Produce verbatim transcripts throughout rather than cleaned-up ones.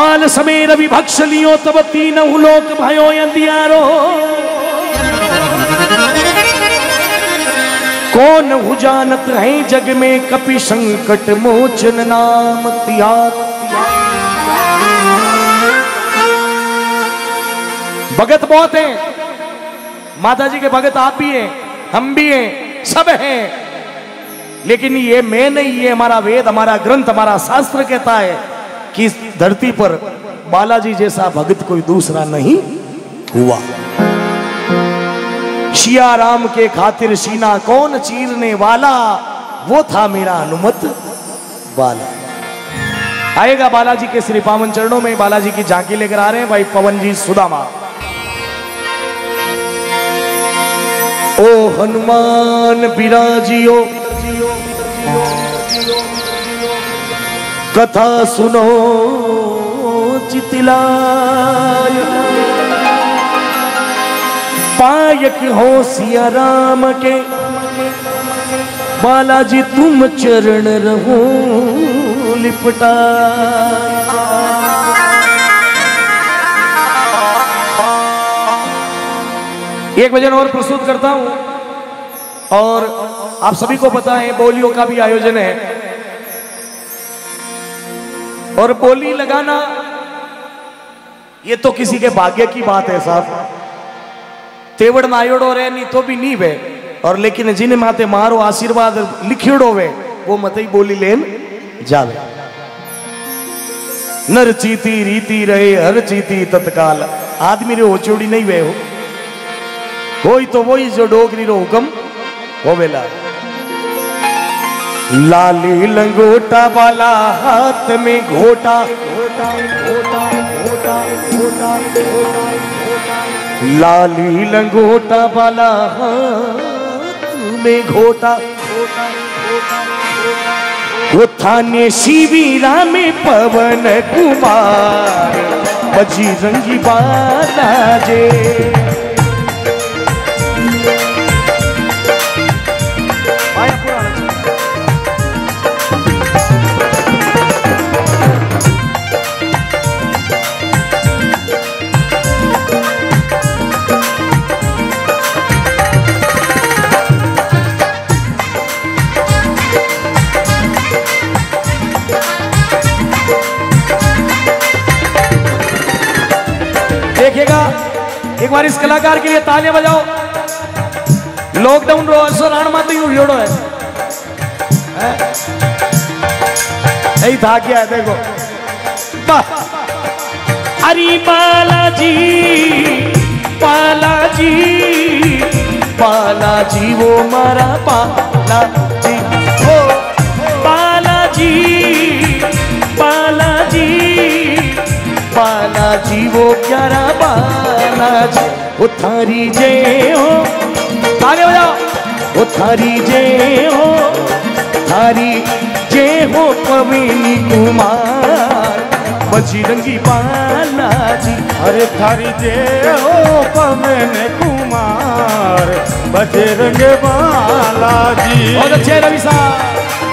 बाल समेर विभक्ष लियो तब तीन लोक भयो अंधियारो। कौन हु जानत है जग में कपि संकट मोचन नाम त्याग। भगत बहुत हैं, माता जी के भगत आप भी हैं, हम भी हैं, सब हैं, लेकिन ये मैं नहीं, ये हमारा वेद, हमारा ग्रंथ, हमारा शास्त्र कहता है कि इस धरती पर बालाजी जैसा भगत कोई दूसरा नहीं हुआ। सिया राम के खातिर सीना कौन चीरने वाला, वो था मेरा हनुमत बाला। आएगा बालाजी के श्री पावन चरणों में, बालाजी की झांकी लेकर आ रहे हैं भाई पवन जी सुदामा। ओ हनुमान बिराजियो कथा सुनो चितिलाय। पायक हो सिया राम के बालाजी तुम चरण रहो लिपटा। एक भजन और प्रस्तुत करता हूं, और आप सभी को पता है बोलियों का भी आयोजन है, और बोली लगाना ये तो किसी के भाग्य की बात है साहब। तेवड़ नायोड़ो रे नहीं तो भी नहीं वे, और लेकिन जिन माते मारो आशीर्वाद लिखियोड़ो वे वो मत ही बोली लेन जावे। नर चीती रीति रहे हर चीती तत्काल। आदमी रे ओचोड़ी नहीं वे हो, वही तो वही जो डोगरी रो हुक्म होवेला। लाली लंगोटा वाला हाथ में घोटा, घोटा घोटा घोटा घोटा घोटा। लाली लंगोटा वाला हाथ में घोटा, घोटा घोटा घोटा। वो थाने शिविरा में पवन कुमार बजरंगी बालाजे। देखिएगा एक बार इस कलाकार के लिए तालियां बजाओ। लॉकडाउन रो असो राण माते यूं जोड़ो है, नहीं था क्या है देखो। अरे बालाजी बालाजी बालाजी वो मारा बालाजी, ओ बालाजी बालाजी बालाजी वो प्यारा बालाजी। वो थारी जय हो, ताली बजाओ। वो थारी जय हो, थारी जय हो पवेनी कुमार बजरंगी बालाजी। अरे थारी जय हो पवेनी कुमार बजरंग बालाजी। बहुत अच्छे रवि साहब।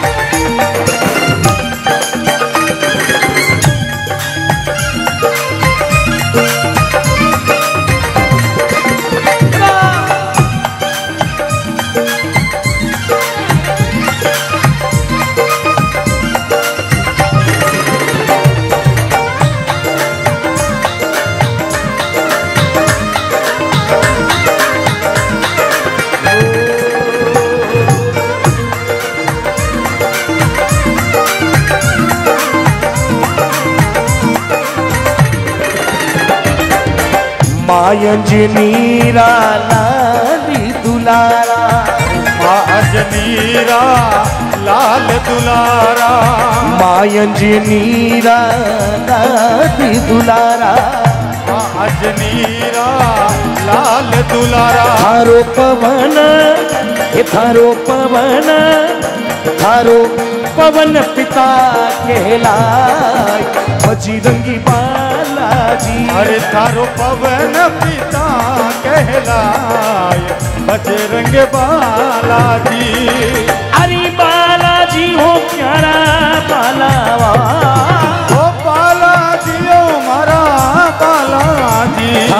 मायंजनीरा लाली दुलारा, मायंजनीरा लाल दुलारा। मायंजनीरा लाली दुलारा, मायंजनीरा लाल दुलारा। थारो पवन ये थारो पवन, थारो पवन पिता कहलाय बजरंगी बालाजी। अरे थारो पवन पिता कहलाय बजरंग बालाजी। अरे बालाजी हो प्यारा बालावा, ओ बालाजी ओ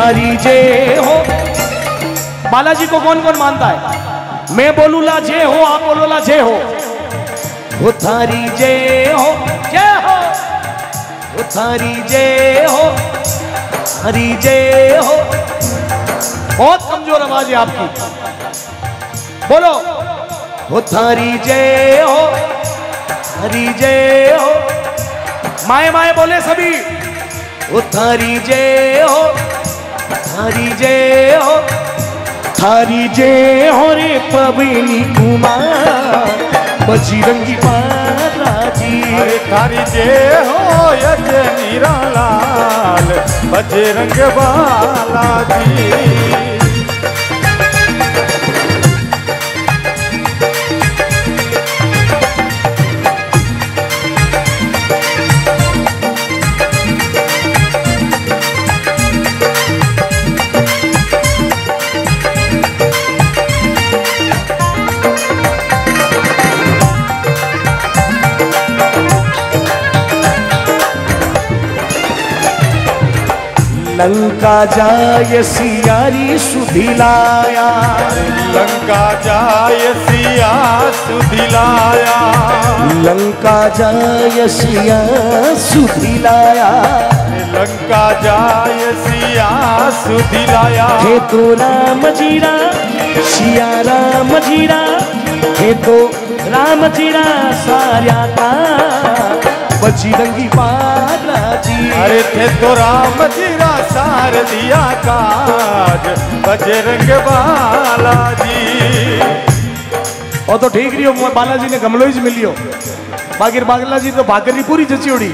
थारी जय हो। बालाजी को कौन कौन मानता है? मैं बोलूला जय हो, आप बोलोला जय हो। वो थारी जय हो, जय हो, वो थारी जय हो, थारी जय हो। बहुत कमजोर आवाज है आपकी, बोलो वो थारी जय हो, थारी जय हो। माए माए बोले सभी, वो थारी जय हो, थारी जय हो, थारी जय हो रे पवनी कुमार बजरंगी बालाजी। अरे थारी जय हो यजनी लाल बजरंग बालाजी। लंका जाय सियारी सुधिलाया, लंका जाय सिया सुधिलाया, लंका जाय सिया सुधिलाया, लंका जाय सिया सुधिलाया। हे तो राम जीरा सिया राम जीरा, हे तो राम जीरा सार्या था बजरंगी बालाजी। अरे थे तो राम जीरा सार दिया काज बजरंग बालाजी। और तो ठीक रही हो, बालाजी ने गमलो ही मिलियो, बाकी बालाजी तो भागरी पूरी जची उड़ी।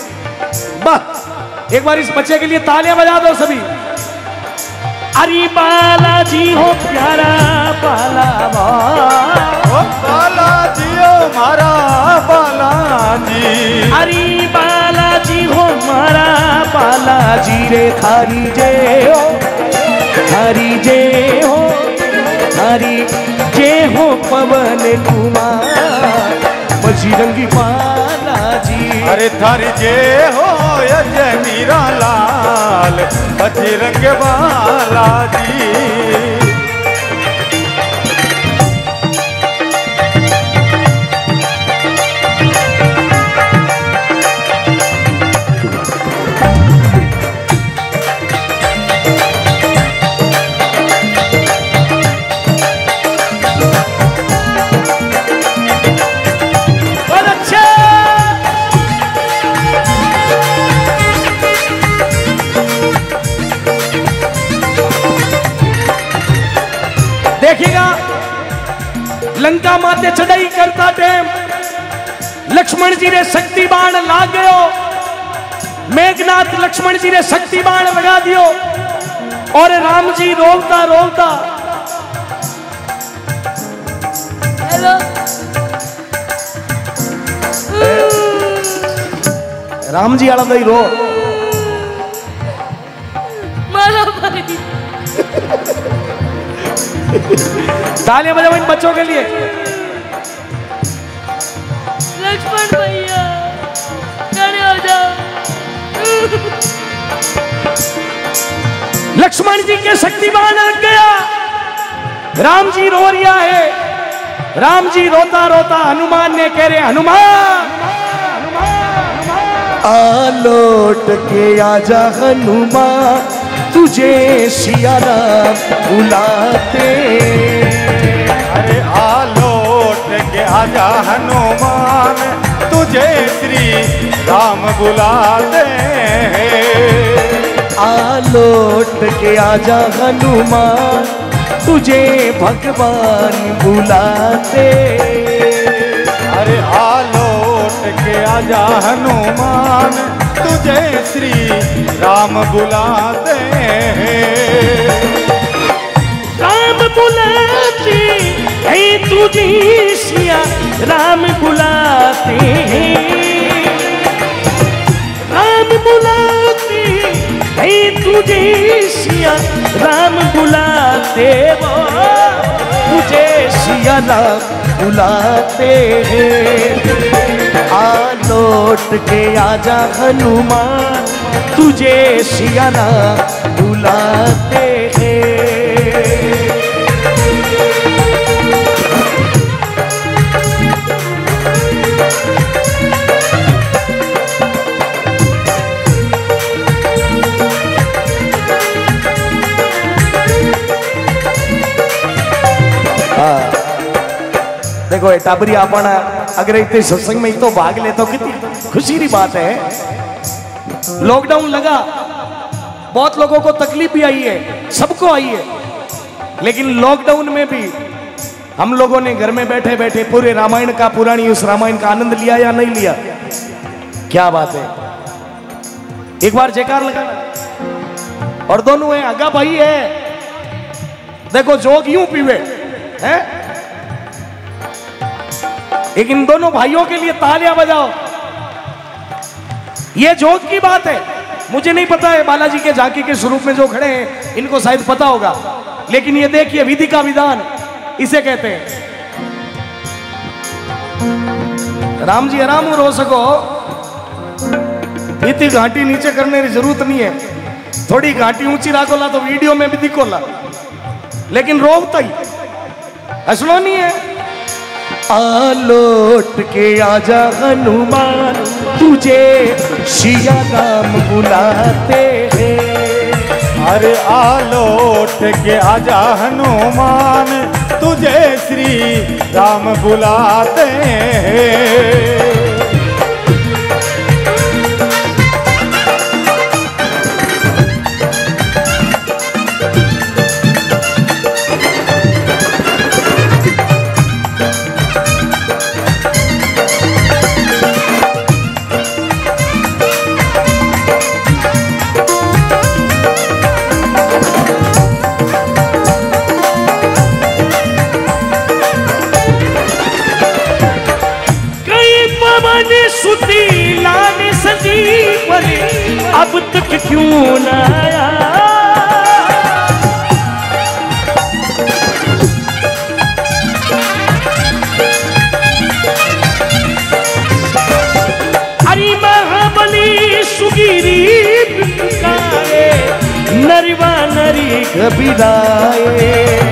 वाह, एक बार इस बच्चे के लिए तालियां बजा दो सभी। अरे बालाजी हो प्यारा बाला ओ बालाजी ओ मारा बालाजी। अरे बालाजी हो मारा बालाजी रे थारी जय हो, थारी जय हो, थारी जय हो पवन कुमार बजरंगी बालाजी। अरे थारी जय हो यजनी लाल बजरंग बालाजी। देखिएगा, लंका माते चढ़ाई करता टाइम लक्ष्मण जी ने शक्ति बाण लाग गयो। मेघनाथ लक्ष्मण जी ने शक्ति बाण लगा दियो और राम जी रोकता रोकता हेलो राम जी आला दई रो मारो भाई। तालियां बजाओ इन बच्चों के लिए। लक्ष्मण भैया खड़े हो जाओ। लक्ष्मण जी के शक्तिमान लग गया, राम जी रो रिया है। राम जी रोता रोता हनुमान ने कह रहे हनुमान आलोट के आजा हनुमान तुझे सिया राम बुलाते। अरे आलोट के आजा हनुमान तुझे श्री राम बुलाते। आलोट के आजा हनुमान तुझे भगवान बुलाते। अरे आलोट के आजा हनुमान तुझे श्री राम बुलाते। राम बुलाते हैं तुझे सिया राम बुलाते हैं। राम बुलाते हैं तुझे सिया राम बुलाते। वो तुझे सिया राम बुलाते हैं। आलोट के आजा हनुमान तुझे सिया राम बुलाते हैं। देखो ये टाबरी आपण अगर इतने सत्संग में तो भाग ले तो कितनी खुशी की बात है। लॉकडाउन लगा, बहुत लोगों को तकलीफ भी आई है, सबको आई है, लेकिन लॉकडाउन में भी हम लोगों ने घर में बैठे बैठे पूरे रामायण का पुरानी उस रामायण का आनंद लिया या नहीं लिया? क्या बात है, एक बार जयकार लगा। और दोनों है अगा भाई है, देखो जोग यूं पीवे है, लेकिन दोनों भाइयों के लिए तालियां बजाओ। ये जोग की बात है, मुझे नहीं पता है बालाजी के झांकी के स्वरूप में जो खड़े हैं इनको शायद पता होगा, लेकिन ये देखिए विधि का विधान इसे कहते हैं। राम जी आराम रो सको, इतनी घाटी नीचे करने की जरूरत नहीं है, थोड़ी घाटी ऊंची राखोला तो वीडियो में भी दिखोला, लेकिन रोकता ही हंसनो नहीं है। आलोट के आजा हनुमान तुझे सिया राम बुलाते हैं। अरे आलोट के आजा हनुमान तुझे श्री राम बुलाते हैं। अब तक क्यों न आया, हरि महाबली सुगिरी पुकारे, नरवा नरी कबीराए।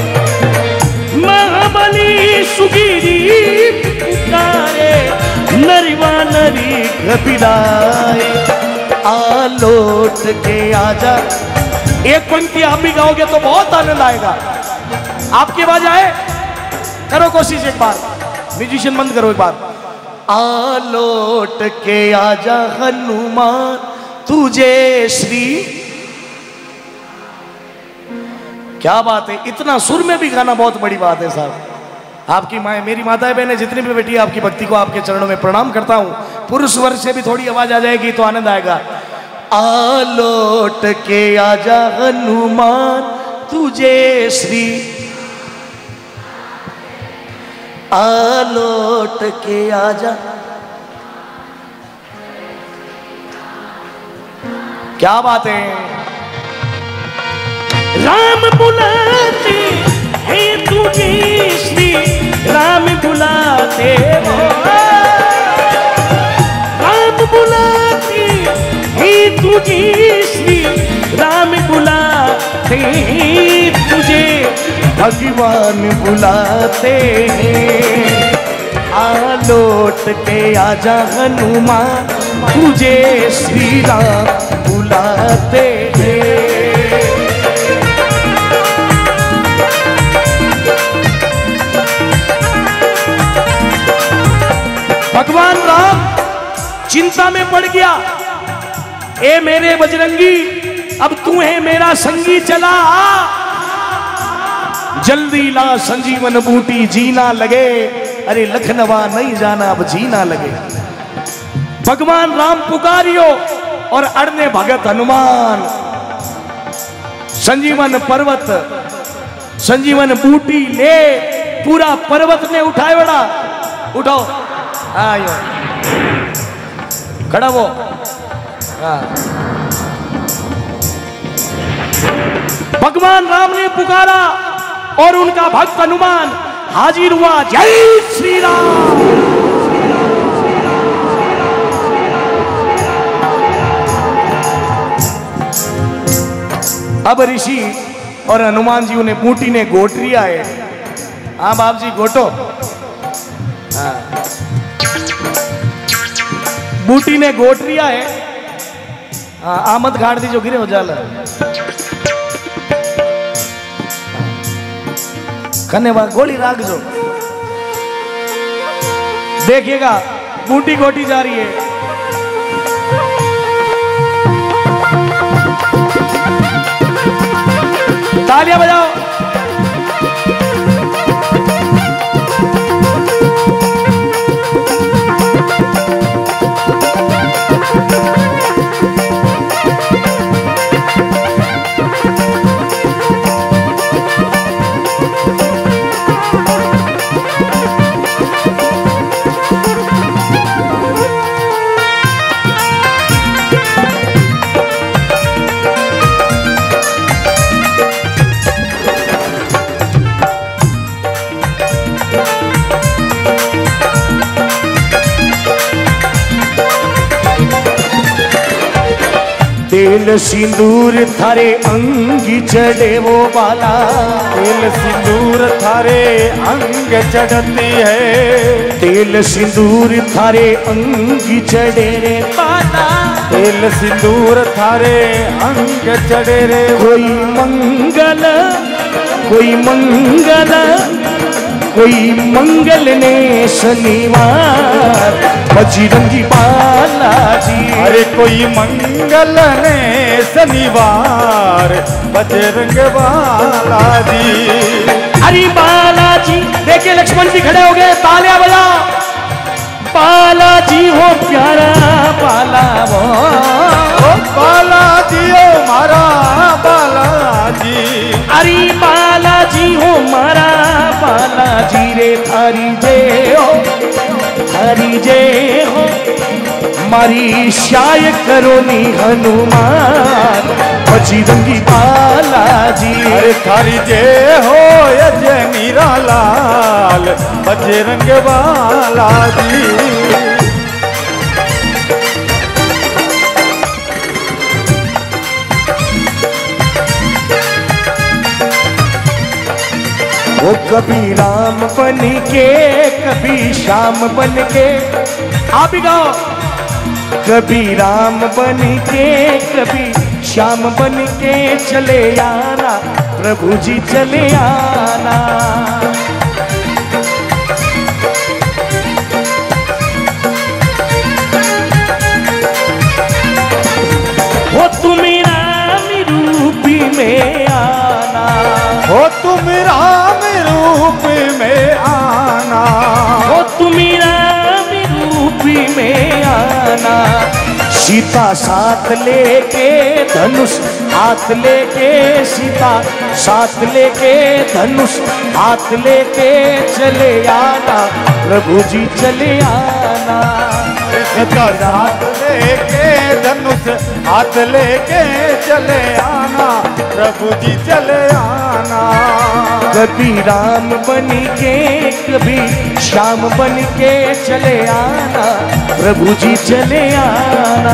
महाबली सुगिरी पुकारे, नरवा नरी कबीराए। आलोट के आजा, एक पंक्ति आप भी गाओगे तो बहुत आनंद आएगा। आपकी आवाज आए, करो कोशिश एक बार, म्यूजिशियन बंद करो एक बार। आलोट के आजा हनुमान तुझे श्री, क्या बात है, इतना सुर में भी गाना बहुत बड़ी बात है साहब। आपकी माए, मेरी माताएं बहनें जितनी भी बैठी है, आपकी भक्ति को आपके चरणों में प्रणाम करता हूं। पुरुष वर्ग से भी थोड़ी आवाज आ जाएगी तो आनंद आएगा। आलोट के आजा हनुमान तुझे श्री, आलोट के आजा, क्या बात है। राम बुलाते हैं तुझे श्री राम बुलाते हो, राम बुलाते हैं तुझे श्री राम बुलाते हैं, तुझे भगवान बुलाते हैं। आलोट के आजा हनुमान तुझे श्री राम बुलाते हैं। भगवान राम चिंता में पड़ गया, ए मेरे बजरंगी अब तू है मेरा संगी, चला जल्दी ला संजीवन बूटी जीना लगे, अरे लखनवा नहीं जाना अब जीना लगे। भगवान राम पुकारियो और अड़ने भगत हनुमान, संजीवन पर्वत संजीवन बूटी ले पूरा पर्वत ने उठाए बड़ा, उठाओ आयो खड़ा वो। भगवान राम ने पुकारा और उनका भक्त हनुमान हाजिर हुआ। जय श्री राम। अब ऋषि और हनुमान जी उन्हें बूटी ने गोट लिया है। हाँ बाप जी गोटो। हाँ बूटी ने गोट लिया है। हाँ आमद घाट दी जो गिरे हो जाला खने बाद गोली राख जो देखिएगा बूटी गोटी जा रही है। तालियां बजाओ। तेल सिंदूर थारे अंगी चढ़े वो बाला। तेल सिंदूर थारे अंग चढ़ती है। तेल सिंदूर थारे अंगी चढ़े रे बाला। तेल सिंदूर थारे अंग चढ़े रे। कोई मंगल कोई मंगल कोई मंगल ने शनिवार बजरंगी बालाजी। अरे कोई मंगल ने शनिवार बजरंग बालाजी। अरे बालाजी देखिए लक्ष्मण जी खड़े हो गए तालियां बजा। बालाजी हो प्यारा बाला वो बालाजी हो मारा बालाजी। अरे बालाजी हो मारा बालाजी रे थारी जय हो थारी जय हो मारी शाय करो नी हनुमान बजरंगी बालाजी। अरे थारी जय हो यजय मीरा लाल बजरंग बालाजी। वो कभी राम बन के कभी श्याम बन के। आप ही गाओ। कभी राम बन के कभी श्याम बन के चले आना प्रभु जी चले आना। वो तुम राम रूपी में आना। हो तुम राम रूप में आना। वो तुम राम रूपी में आना। सीता साथ लेके धनुष हाथ लेके सीता साथ लेके धनुष हाथ लेके चले आना प्रभु जी चले आना। सीता साथ लेके धनुष हाथ लेके चले आना प्रभु जी चले आना। कभी राम बन के कभी श्याम बन के चले आना प्रभु जी चले आना।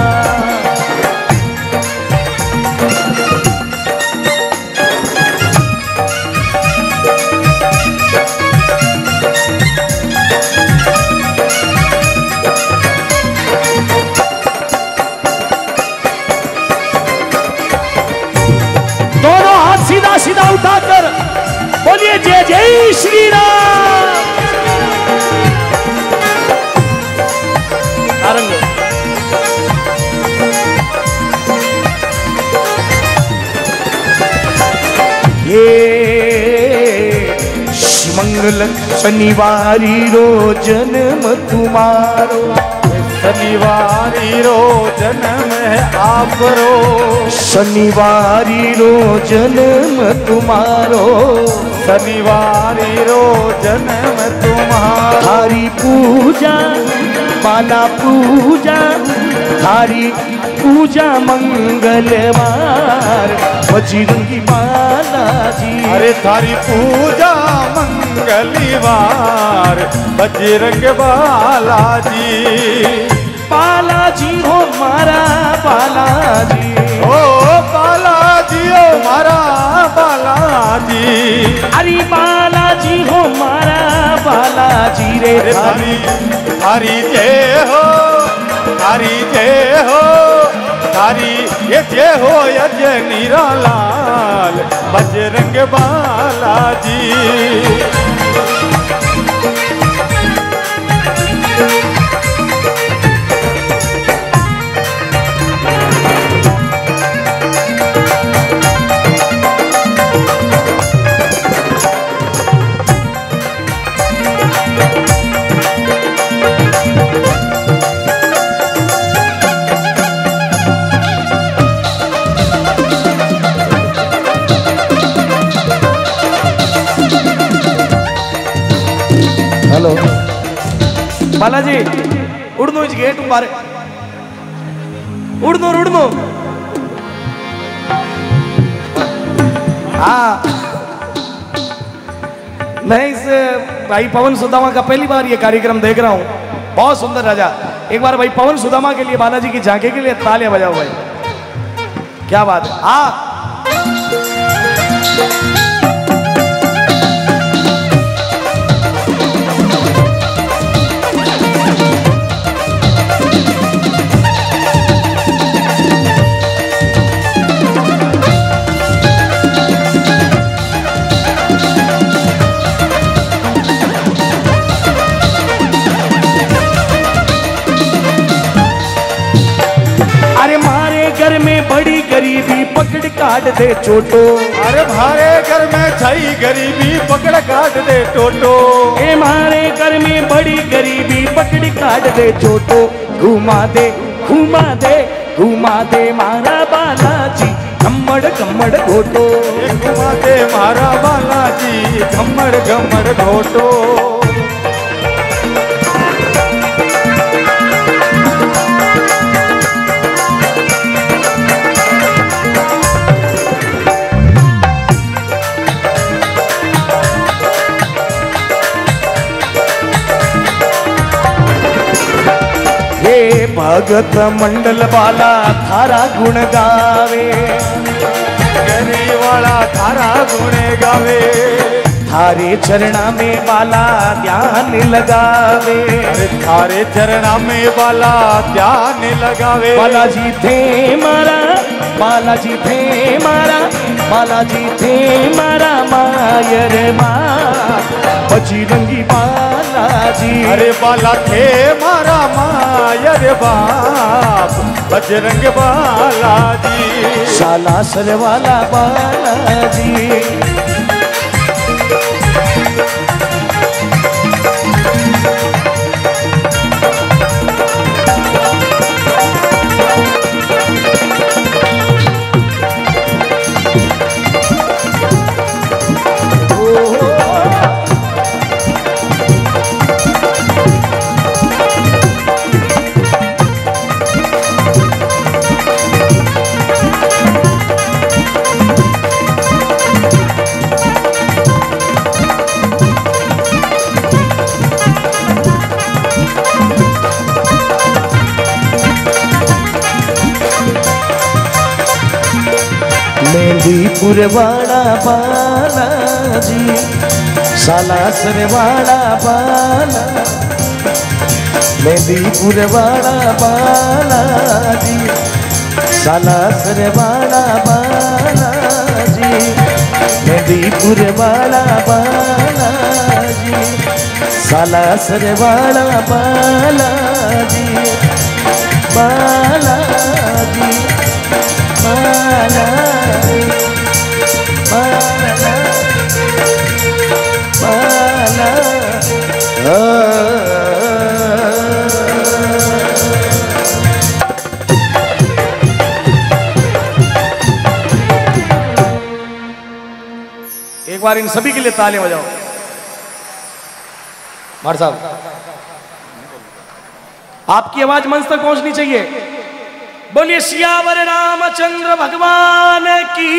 दोनों हाथ सीधा सीधा उठाकर बोलिए जय जय श्री राम। आरंभ। ये मंगल शनिवारी रो जन्म तुम्हारो। शनिवारी रो जन्म है आप रो। शनिवारी रो जन्म तुम्हारो। शनिवारी रो जन्म तुम्हारा। थारी पूजा बाला पूजा थारी पूजा मंगलवार बजरंगी बालाजी। अरे थारी पूजा मंगलवार बजरंग बालाजी। बालाजी हो मारा बालाजी। ओ बालाजी ओ मारा बालाजी। अरे बालाजी हो मारा बालाजी रे थारी थारी जय हो, थारी जय हो, थारी ये जय हो यज निरालाल बजरंग बालाजी। हेलो बालाजी उड़नो इस गेट बारे उड़नो उड़नो हाँ मैं इस भाई पवन सुदामा का पहली बार ये कार्यक्रम देख रहा हूँ। बहुत सुंदर राजा। एक बार भाई पवन सुदामा के लिए बालाजी की झांकी के लिए तालियां बजाओ भाई। क्या बात है। हाँ बड़ी गरीबी पकड़ काट दे चोटो। अरे भारे घर में छई गरीबी पकड़ काट दे टोटो। ए मारे घर में बड़ी गरीबी पकड़ काट दे चोटो। घुमा दे घुमा दे घुमा दे मारा बालाजी कम्मड़ कम्मड़ घोटो। घुमा दे मारा बालाजी कम्मड़ कम्मड़ घोटो। भगत मंडल वाला थारा गुण गावे। गरी वाला थारा गुण गावे। थारे चरणा में बाला ध्यान लगावे। अरे थारे चरणा में बाला ध्यान लगावे। बालाजी थे मारा बालाजी थे मारा बालाजी थे मारा मायर माँ बजरंगी बालाजी। अरे बाला थे मारा मायर बाप बजरंग बालाजी। सालासर वाला बालाजी। मेहंदीपुर वाला बालाजी सालासर वाला बाला। मेहंदीपुर वाला बालाजी सालासर वाला बालाजी। मेहंदीपुर वाला बालाजी सालासर वाला बालाजी। बालाजी बालाजी बाला बाला। एक बार इन सभी के लिए तालियां बजाओ। मार साहब आपकी आवाज मंच तक पहुंचनी चाहिए। बोलिए सियावर रामचंद्र भगवान की,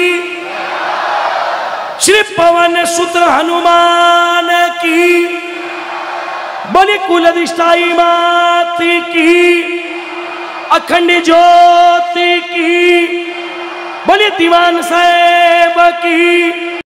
श्री पवन सुत हनुमान की, बोलिए कुलधिष्ठाई माती की, अखंड ज्योति की, बोलिए दीवान साहेब की